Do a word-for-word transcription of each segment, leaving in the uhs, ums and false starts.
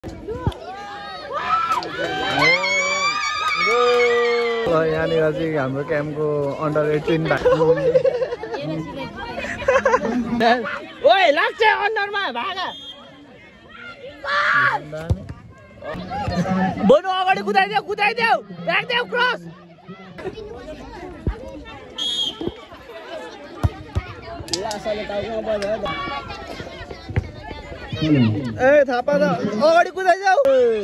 यहाँनिर चाहिँ हाम्रो क्याम्पको अन्डर एटिन ओइ लाग्छ अन्डरमा भागा बनु अगाडि कुदाइदेऊ कुदाइदेऊ राख्देऊ क्रस ए थापा त अगाडि कुदाइदेऊ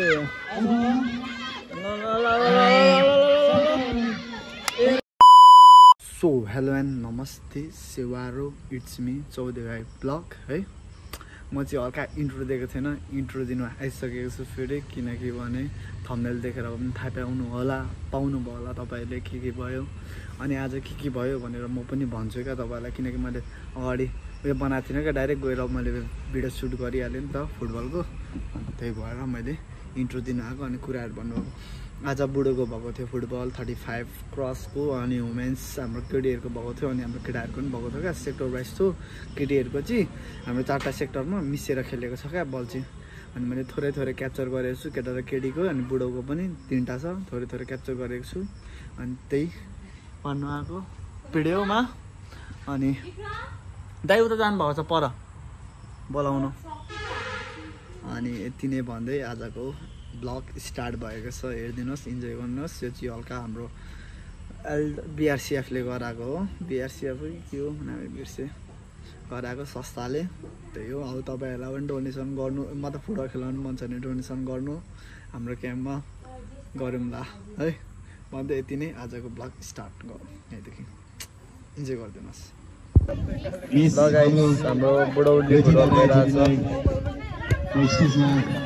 सो हेलो एन्ड नमस्ते सेवारो इट्स मी चौधरी भाइ ब्लग है म चाहिँ हल्का इन्ट्रो दिएको थिएन इन्ट्रो दिनु आइसकेको छु फेरि किनकि भने थम्बनेल देखेर पनि थाहा पाउनु होला पाउनु भयो होला तपाईँहरूले के के भयो अनि आज के के भयो भनेर म पनि भन्छु क्या तपाईँहरूलाई किनकि मैले अगाडि उयो बनाएको थिइनँ क्या डाइरेक्ट गएर मैले भिडियो सुट गरिहालेँ नि त फुटबलको त्यही भएर मैले इन्ट्रो दिनु आएको अनि कुराहरू भन्नुभएको आज बुढोको भएको थियो फुटबल थर्टी फाइभ क्रसको अनि वुमेन्स हाम्रो केटीहरूको भएको थियो अनि हाम्रो केटाहरूको पनि भएको थियो क्या सेक्टर वाइज थियो केटीहरूको चाहिँ हाम्रो चारवटा सेक्टरमा मिसेर खेलेको छ क्या बल चाहिँ अनि मैले थोरै थोरै क्याप्चर गरेको छु केटा र केटीको अनि बुढोको पनि तिनवटा छ थोरै थोरै क्याप्चर गरेको छु अनि त्यही भन्नु आएको भिडियोमा अनि दाइ उता जानुभएको छ पर बोलाउनु अनि यति नै भन्दै आजको ब्लग स्टार्ट भएको छ हेरिदिनुहोस् इन्जोय गर्नुहोस् यो चाहिँ हल्का हाम्रो एल बिआरसिएफले गराएको हो बिआरसिएफ के हो नाम बिर्से गराएको संस्थाले त्यही हो अब तपाईँहरूलाई पनि डोनेसन गर्नु मतलब फुटबल खेलाउनु मन छ भने डोनेसन गर्नु हाम्रो क्याम्पमा गरौँला है भन्दै यति नै आजको ब्लग स्टार्ट गरौँ यहाँदेखि इन्जोय गरिदिनुहोस् लगाइनुहोस् हाम्रो बुढौली फुटबल खेलिरहेको छ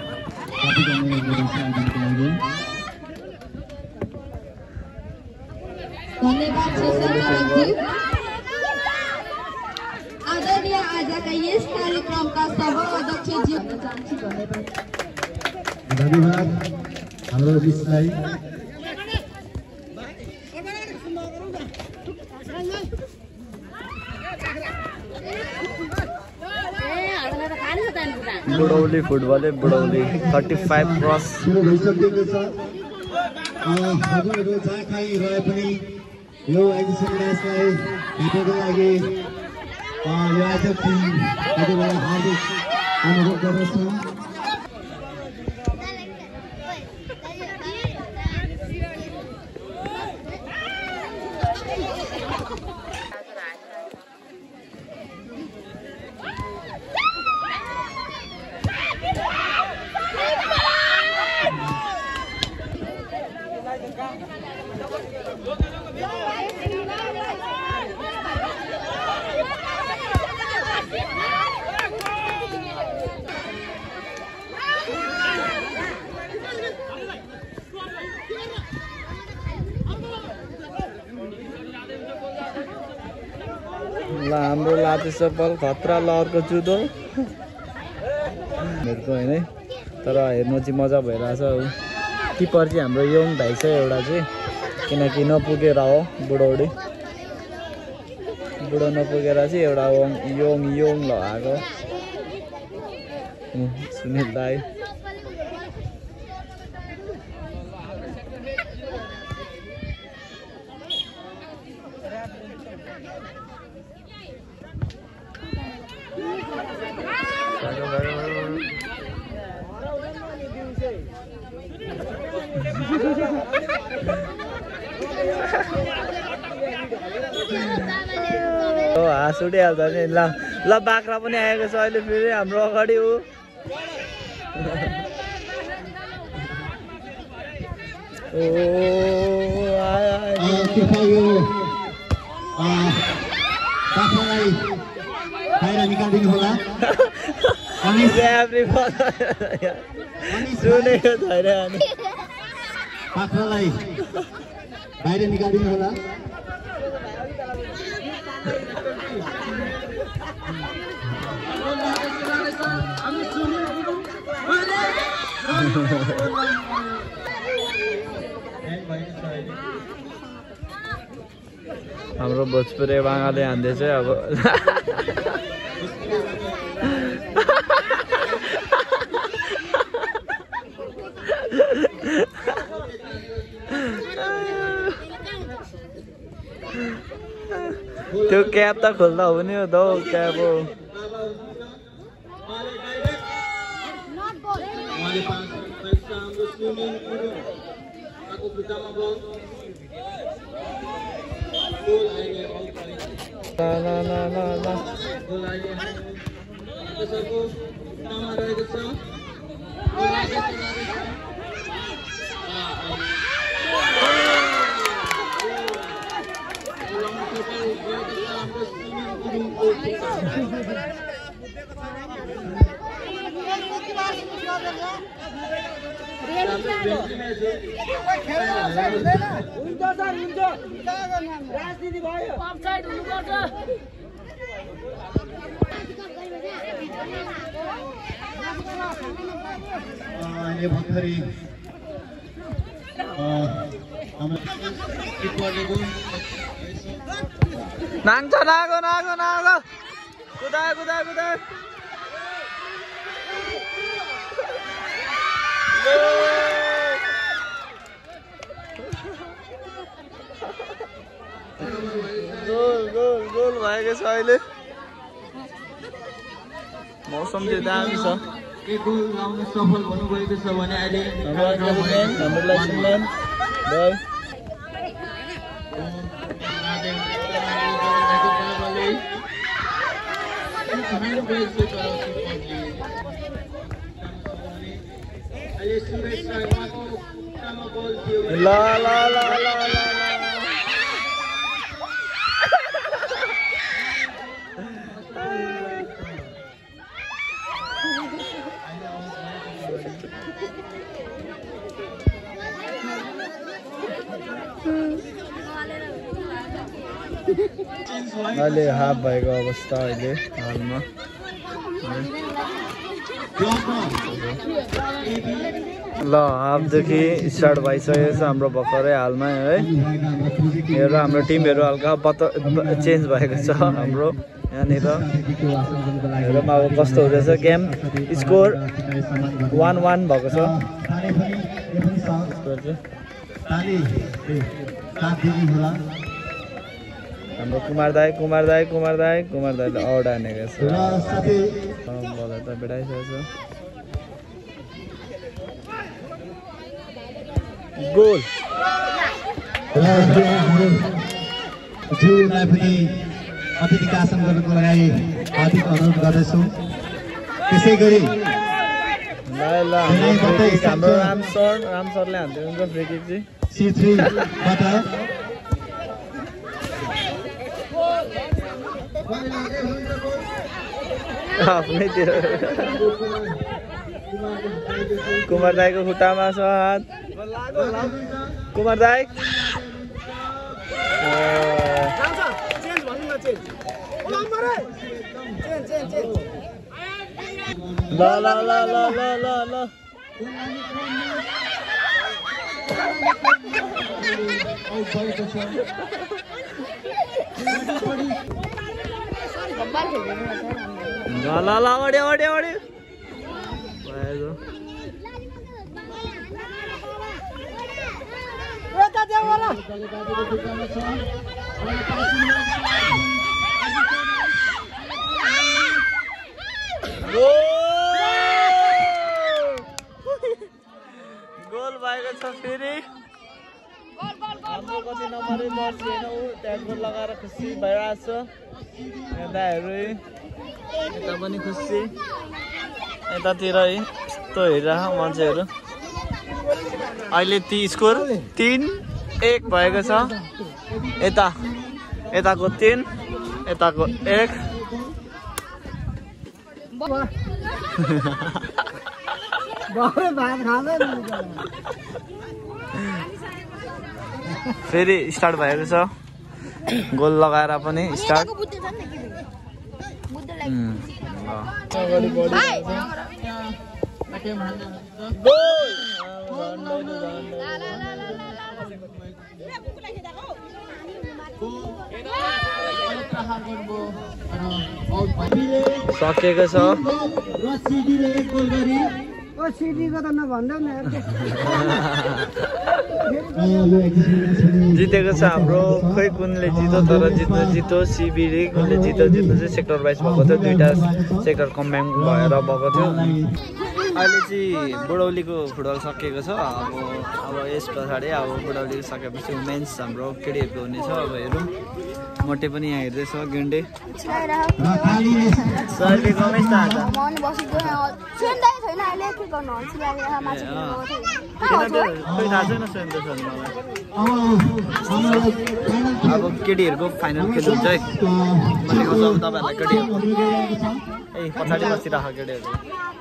धन्यवाद आदरणीय आजका यस कार्यक्रमका सभा अध्यक्षज्यू धन्यवाद हाम्रो विषयलाई Budhauli football Budhauli thirty five cross सुरु भइसकेको छ हजुरहरू जहाँ कहीँ रहे पनि यो एडिसन म्याचलाई जित्नको लागि यो आयोजक टिम हजुरलाई हार्दिक अनुरोध गर्दछु ल हाम्रो लाते सफल खतरा लहरको जुदो हेर्को होइन है तर हेर्नु चाहिँ मजा भइरहेछ किपर चाहिँ हाम्रो योङ भाइ छ एउटा चाहिँ किनकि नपुगेर हो बुढौडी बुढो नपुगेर चाहिँ एउटा ओङ योङ योङ लगाएको सुनिल दाइ हाँस उठिहाल्छ नि ल ल बाख्रा पनि आएको छ अहिले फेरि हाम्रो अगाडि ऊ निकालिदिनु होला सुनेको छैन अनि बाख्रालाई बाहिर निकालिदिनु होला हाम्रो भोजपुरे बाङ्गाले हान्दैछ अब त्यो क्याप त खोल्दा हो नि दौ क्याप हो la la la la अहिले भर्खरै नाङ्छ नागो नागो नागो कुदा कुदा कुदा गोल गोल गोल भएको छ अहिले मौसम चाहिँ दामी छ सफल भन्नुभएको छ भने अहिले हाम्रो लाइसेन्स भाइ La la la la la अहिले हाफ भएको अवस्था अहिले हालमा ल हाफदेखि स्टार्ट भइसकेको छ हाम्रो भर्खरै हालमा है हेर हाम्रो टिमहरू हल्का पत्ता चेन्ज भएको छ हाम्रो यहाँनिर हेरौँ अब कस्तो हुँदैछ गेम स्कोर वान वान भएको छ हाम्रो कुमार दाई कुमार दाई कुमार दाई कुमार दाईले आउट हानेको छ बल त भेटाइसकेको छ गोल ज्यूलाई पनि अतिथिका आसन गर्नको लागि हार्दिक अनुरोध गर्दछौँ त्यसै गरी हाम्रो राम सर राम सरले हान्नुहुन्छ फ्री किक चाहिँ सी थ्रीबाट आफ्नैतिर कुमार दाईको खुट्टामा छ हात कुमार दाई ल ल ल ल ल ल ल ल ल अड्यो अड्यो अड्यो गोल भएको छ फेरि हाम्रो कति नम्बरै बस होइन ऊ त्यहाँ गोल लगाएर खुसी भइरहेको छ दाइहरू यता पनि खुसी यतातिर है यस्तो हेरिरह मान्छेहरू अहिले ती स्कोर तिन एक भएको छ यता यताको तिन यताको एक फेरि स्टार्ट भएको छ गोल लगाएर पनि स्टार्ट सकेको छ जितेको छ हाम्रो खै कुनले जित्यो तर जित्नु जित्यो सिबिडी कुनले जित्यो जित्नु चाहिँ सेक्टर वाइज भएको थियो दुईवटा सेक्टर कम्बाइन भएर भएको थियो अहिले चाहिँ बुढौलीको फुटबल सकिएको छ अब अब यस पछाडि अब बुढौलीको सकेपछि वुमेन्स हाम्रो केटीहरूको हुनेछ अब हेरौँ मोटे पनि यहाँ हेर्दैछ गेन्डे सरले कमै चाहन्छ खोइ थाहा छैन सुन्दै छ अब केटीहरूको फाइनल खेल हुन्छ है म देखाउँछु अब तपाईँहरूलाई केटीहरू ए पछाडि बसिराख केटीहरू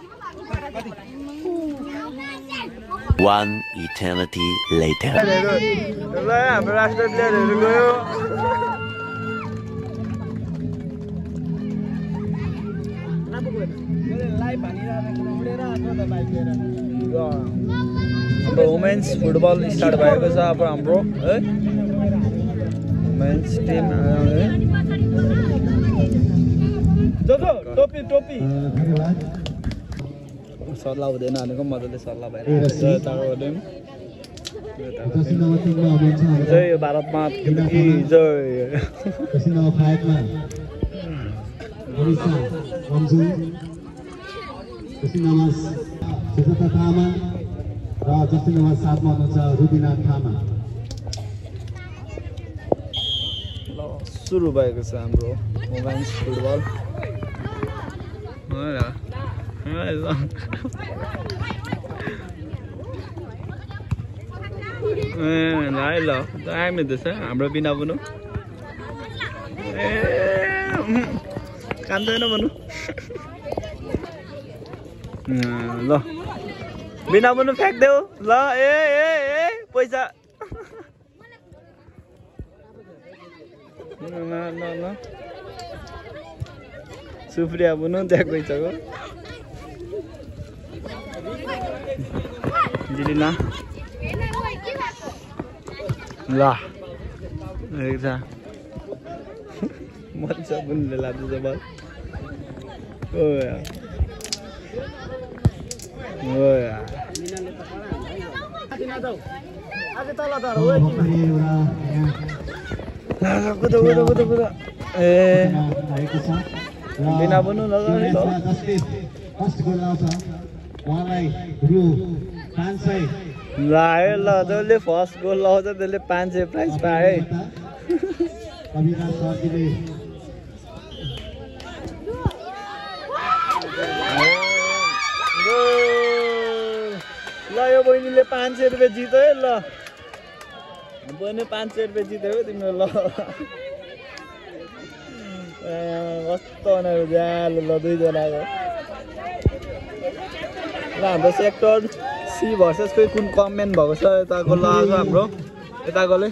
One eternity later. ल हाम्रो राष्ट्रिय प्लेयरहरू गयो हाम्रो वुमेन्स फुटबल स्टार्ट भएको छ अब हाम्रो है वुमेन्स टिम टोपी टोपी सल्लाह हुँदैन भनेको मजाले सल्लाह भइरहेको जय भारत माता की जय सुरु भएको छ हाम्रो वुमेन्स फुटबल ल आइमे छ हाम्रो बिना बुनु ए कान्दैन बुनु ल बिना बुनु फ्याँक्देऊ ल ए ए ए पैसा ल ल ल सुप्रिया बुनु त्यहाँ गइसक्यो जिलिना ल एकजा मजा बुनले लाग्दैछ बल ओ यार ओ यार कुद कुद कुद कुद ए बिना बुनु ल ल ल जसले फर्स्ट गोल लगाउँछ त्यसले पाँच सय प्राइज पाए ल यो बहिनीले पाँच सय रुपियाँ जित्यो है ल बहिनी पाँच सय रुपियाँ जित्यो है तिम्रो ल कस्तो उनीहरू ज्यालो ल दुईजनाको ल हाम्रो सेक्टर सी भर्सेस खोइ कुन कमेन्ट भएको छ यताको ल हाम्रो यताकोले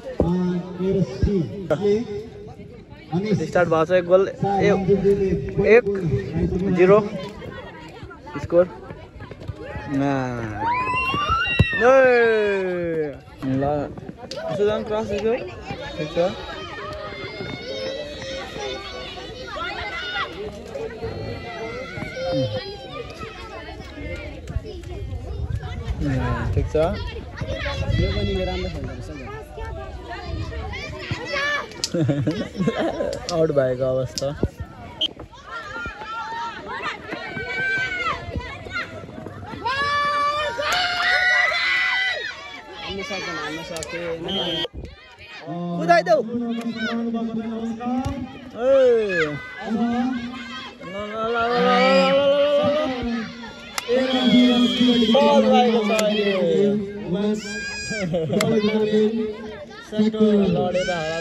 स्टार्ट भएको छ एक गोल एक जिरो स्कोर ल सुजन क्रस ठिक छ ठिक छ यो पनि राम्रो खेल्दैछ आउट भएको अवस्था कुदाइदेऊ बल रहेको छ अहिले लडेर हरा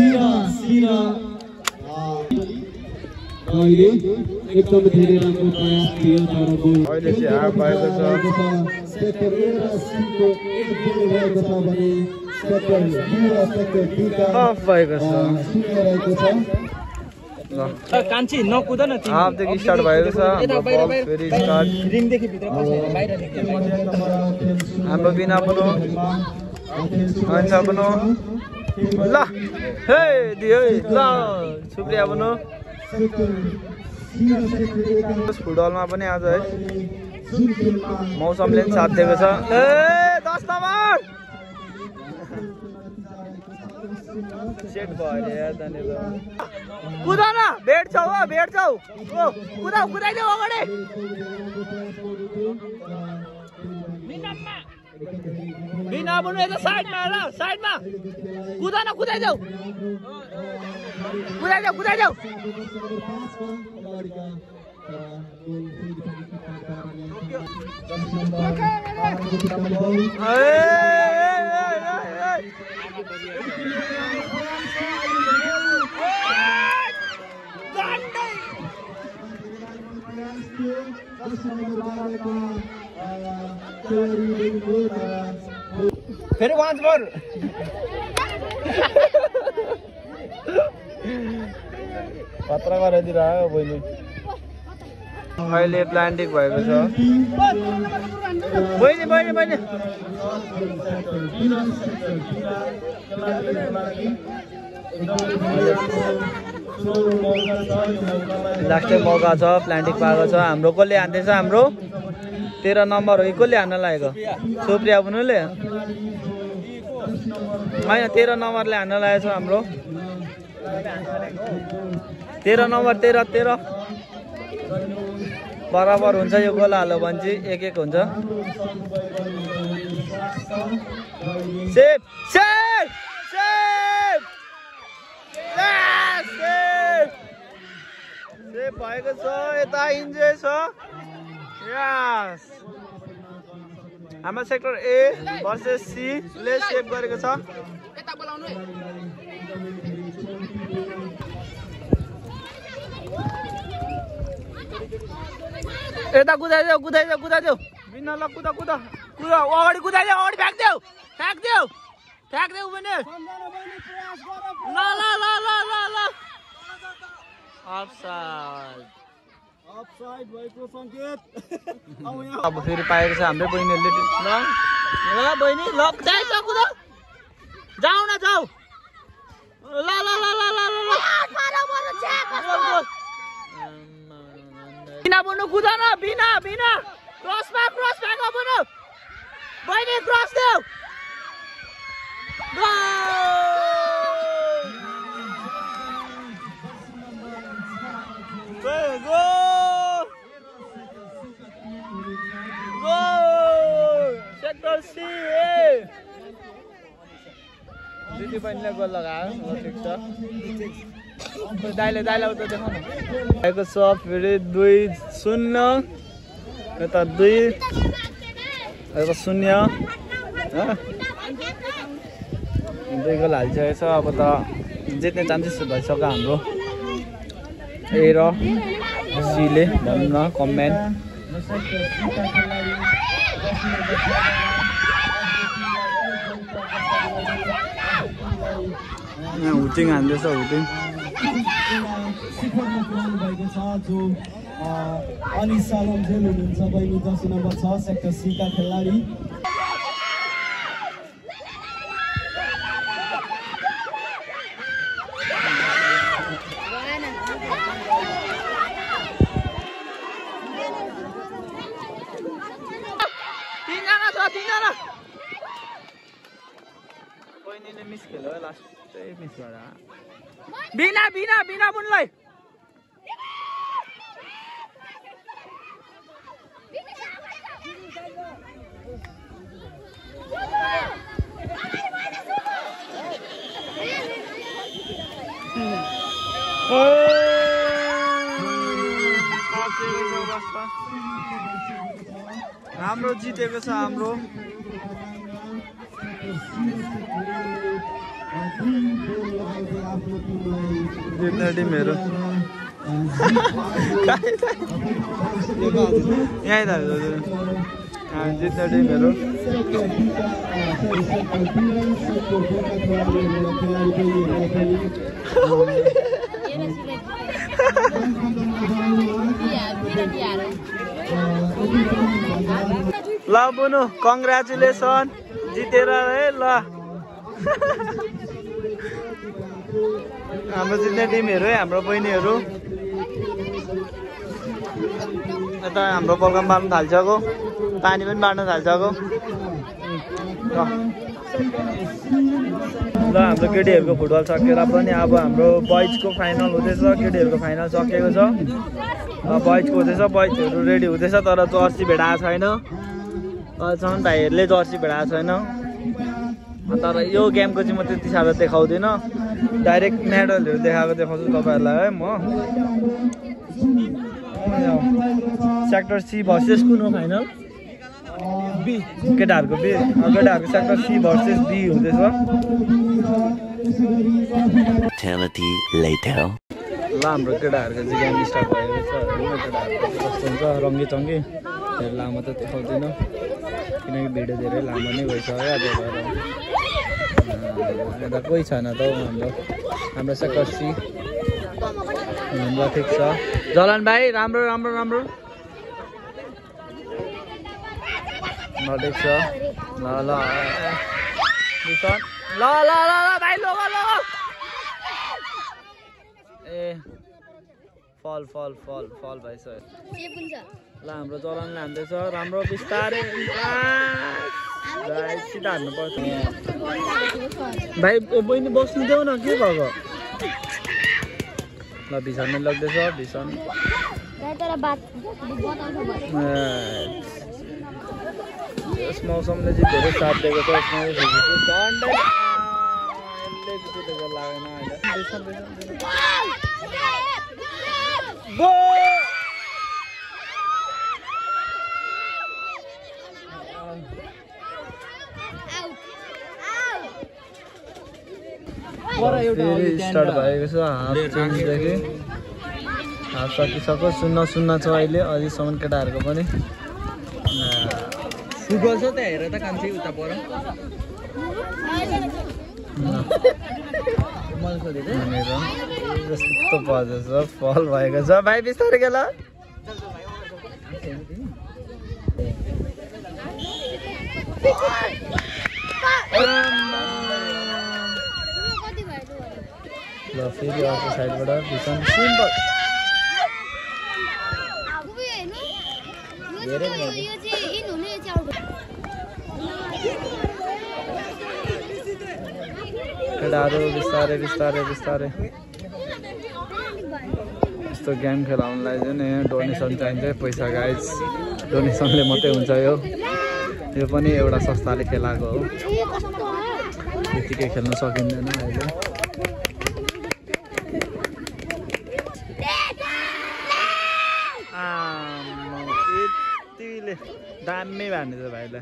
एकदम धेरै राम्रो प्रयास थियो तर गोल अहिले चाहिँ हार भएको छ सेक्टर ए र सी को एक गोल रहेको छ भने सेक्टर बी र सेक्टर डी का अफ भएको छ शून्य रहेको छ ल कान्छी नकुद न तिमी हाफदेखि स्टार्ट भएको छ हाम्रो बल फेरि स्टार्ट रिङ देखि भित्र पस्यो बाहिर देखि हाम्रो बिना बनो हुन्छ बनो ल हे दियो ल सुप्रिया बनो फुटबलमा पनि आज है मौसमले पनि साथ दिएको छ। ए दस नम्बर सेट भयो अरे यार त्यहाँनिर। कुद न भेट्छौ हो भेट्छौ ओ कुदा कुदाइदेऊ अगाडि। बिना बुनु यता साइडमा ल साइडमा कुदा न कुदाइदेऊ कुदाइदेऊ कुदाइदेऊ। फेरि वान्स मोर खतरा गराइदिएर आयो बहिनी। अहिले प्लान्टिङ भएको छ बहिनी बहिनी बहिनी। लास्टै मौका छ प्लान्टिङ पाएको छ। हाम्रो कसले हान्दैछ? हाम्रो तेह्र नम्बर हो कि कसले हान्न लागेको? सुप्रिया बुनुले होइन तेह्र नम्बरले हान्न लागेको छ हाम्रो। तेह्र नम्बर तेह्र तेह्र बराबर हुन्छ यो गोल हाल्यो भने चाहिँ एक एक हुन्छ। Save save save save save भएको छ। यता इन्जोय छ। यस हाम्रो सेक्टर ए भर्सेस सी ले सेभ गरेको छ। यता कुदाइदेऊ कुदाइदेऊ कुदाइदेऊ बिना ल कुदा कुदा कुदा अगाडि कुदाइदेऊ अगाडि फ्याँक्देऊ फ्याँक्देऊ फ्याँक्देऊ भने ल ल ल ल ल ल अफसाइड अफसाइड भएको सङ्केत अब फेरि पाएको छ हाम्रो बहिनीहरूले। ल ल बहिनी ल कुदाइदेऊ कुदा जाऊ न जाऊ ल ल ल ल ल ल बिना बुनु कुदा न बिना बिना क्रसमा क्रस भएको बुनु बहिनी क्रस देऊ go go go sector C दिदी बहिनीले गोल लगायो। ल ठिक छ दाइले दाइले उता देखाउन भएको छ। फेरि दुई शून्य यता दुई यता शून्य दुई गोल हालिसकेको छ। अब त जित्ने चान्सेस भइसक्यो हाम्रो ए र सीले भनौँ न कमेन्ट। यहाँ हुटिङ हान्दैछ हुटिङ भएको छ जो अनिसा लम्जेल हुनुहुन्छ बहिनी जर्सी नम्बर छ सेक्टर सी का खेलाडी। तिनजना छ तिनजना बहिनीले मिस खेल्यो लास्टै मिस भएर बिना बिना बिना बुनलाई हाम्रो जितेको छ हाम्रो जित्ने टिमहरू यहीँ त जित्ने टिमहरू ल बुनु कङ्ग्रेचुलेसन जितेर है ल हाम्रो जित्ने टिमहरू है हाम्रो बहिनीहरू यता हाम्रो बलगम बार्नु थालिसक्यो पानी पनि बार्नु थालिसक्यो ल हाम्रो केटीहरूको फुटबल सकेर पनि अब हाम्रो बोइजको फाइनल हुँदैछ केटीहरूको फाइनल सकेको छ बोइजको हुँदैछ बोइजहरू रेडी हुँदैछ तर जर्सी भेटाएको छैन अहिलेसम्म भाइहरूले जर्सी भेटाएको छैन तर यो गेमको चाहिँ म त्यति साह्रो देखाउँदिनँ डाइरेक्ट मेडलहरू देखाएको देखाउँछु तपाईँहरूलाई है म सेक्टर सी भर्सेस कुन हो फाइनल बी केटाहरूको बी केटाहरूको सेक्टर सी भर्सेस बी हुँदैछ Eternity later. ल हाम्रो केटाहरूको चाहिँ गेम स्टार्ट भएको छ केटाहरूको कस्तो हुन्छ रङ्गी चङ्गी धेरै लामो त देखाउँदिनँ किनकि भिडियो धेरै लामो नै भइसक्यो त्यही भएर यता कोही छैन त हाम्रो हाम्रो सेक्टर सी ल ठिक छ जलन भाइ राम्रो राम्रो राम्रो ल ठिक छ ल ल ल ल ल भाइ लो लो ए फल फल फल फल भइसक्यो ल हाम्रो जलनले हान्दैछ राम्रो बिस्तारै भाइ सिधा हान्नुपर्छ भाइ बहिनी बस्नु देऊ न के भएको ल भिसानले लग्दैछ भिसन यस मौसमले चाहिँ धेरै साथ दिएको छ यसमा लागेन स्टार्ट भएको छ हाफ चेन्जदेखि हाफ सकिसक्यो शून्य शून्य छ अहिले अहिलेसम्म केटाहरूको पनि फुटबल छ त हेर त कान्छी उता पर जस्तो पर्दैछ फल भएको छ भाइ बिस्तारै के ल ल फेरि अर्को साइडबाट भिसन सिम्पल केटाहरू बिस्तारै बिस्तारै बिस्तारै यस्तो गेम खेलाउनुलाई चाहिँ नि डोनेसन चाहिन्छ पैसा गाइज डोनेसनले मात्रै हुन्छ यो यो पनि एउटा संस्थाले खेलाएको हो त्यतिकै खेल्न सकिँदैन अहिले यतिले दामी भन्ने छ भाइलाई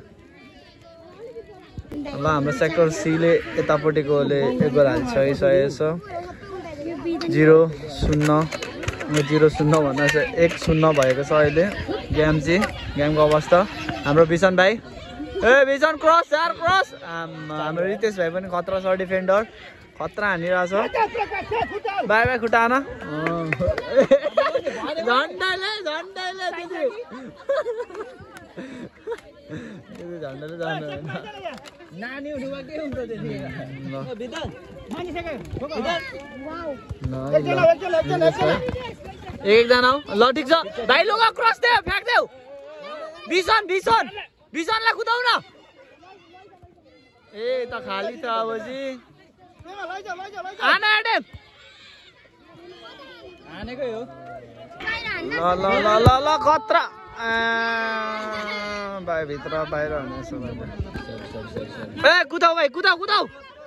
ल हाम्रो सेक्टर सीले यतापट्टिकोले एक गोल हालिसकिसकेको छ जिरो शून्य जिरो शून्य भन्दा चाहिँ एक शून्य भएको छ अहिले गेम चाहिँ गेमको अवस्था हाम्रो भिसन भाइ ए भिसन क्रस यार क्रस हाम्रो रितेश भाइ पनि खतरा छ डिफेन्डर खतरा हानिरहेछ बाई बाई खुट्टा आन झन्डाले झन्डाले दिदी झन्डाले जानु नानी उठुवा के हुन्छ एकजना हो ल ठिक छ भाइ लुगा क्रस देऊ फ्याँक्देऊ भिसन भिसन भिसनलाई कुदाउ न ए त खाली छ अब जी आना एडेम हानेकै हो ल ल ल ल ल खतरा भाइ भित्र बाहिर हुनेछ ए कुदाउ भाइ कुदाउ कुदाउ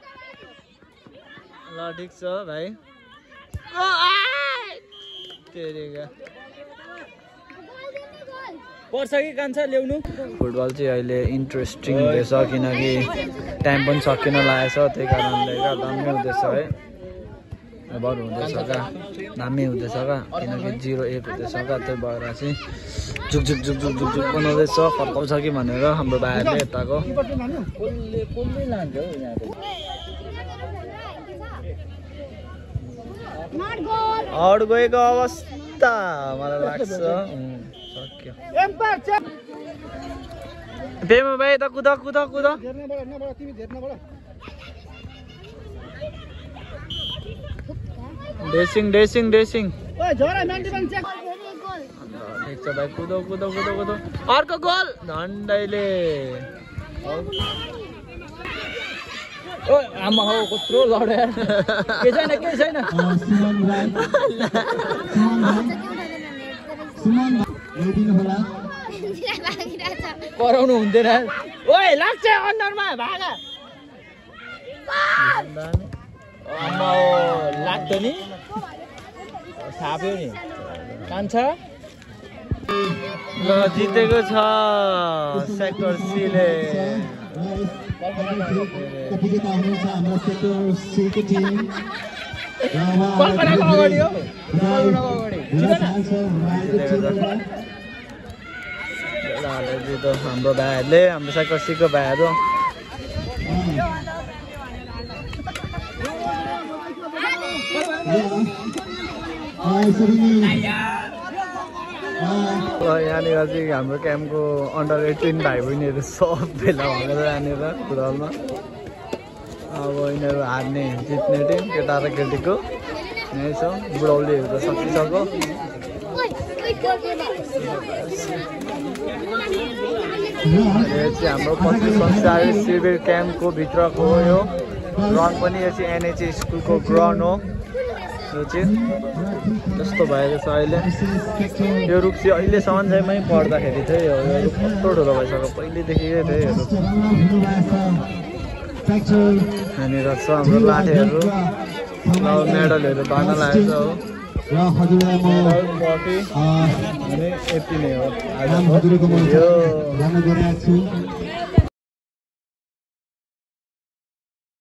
ल ठिक छ भाइ पर्छ कि कान्छ ल्याउनु फुटबल चाहिँ अहिले इन्ट्रेस्टिङ हुँदैछ किनकि टाइम पनि सकिन लागेको छ त्यही कारणले गर्दा दामी हुँदैछ है बरु हुँदैछ क्या दामी हुँदैछ क्या किनकि जिरो एक हुँदैछ क्या त्यही भएर चाहिँ झुक झुक झुक झुक झुक झुक बनाउँदैछ फर्काउँछ कि भनेर हाम्रो भाइहरूले यताको आउट गएको अवस्था मलाई लाग्छ सक्यो बेमा भाइ त कुदा कुदा कुदा डेसिङ डेसिङ डेसिङ ठिक छ भाइ कुदो कुदो कुदो कुदो अर्को गोल झन्डैले ओ आमा हो कत्रो लड्यो के छैन के छैन सुमन राई सुमन ल्याइदिनु होला कराउनु हुँदैन ओइ लाग्छ अन्डरमा भागा आमा हो लाग्यो नि थाप्यो नि कान्छ ल जितेको छ सेक्टर सीले विजेता हुनुहुन्छ हाम्रो सेक्टर सीको टिम कल्पनाको अगाडि हो कल्पनाको अगाडि जितो हाम्रो भाइहरूले हाम्रो सेक्टर सीको भाइहरू यहाँनिर चाहिँ हाम्रो क्याम्पको अन्डर एटिन भाइ बहिनीहरू सब भेला भएर यहाँनिर फुटबलमा अब यिनीहरू हार्ने जित्ने टिम केटा र केटीको यहीँ छ बुढौलीहरू त सकिसक्यो यो चाहिँ हाम्रो पच्चिस संसार शिविर क्याम्पको भित्रको हो यो ग्राउन्ड पनि यो चाहिँ एनएचए स्कुलको ग्राउन्ड हो यो चाहिँ जस्तो भएको छ अहिले यो रुख चाहिँ अहिलेसम्म चाहिँ मै पढ्दाखेरि चाहिँ यो रुख कस्तो ठुलो भइसक्यो पहिल्यैदेखिकै थियो यो रुख यहाँनिर छ हाम्रो लाठीहरू मेडलहरू भर्न लागेको छ हो अनि यति नै हो आज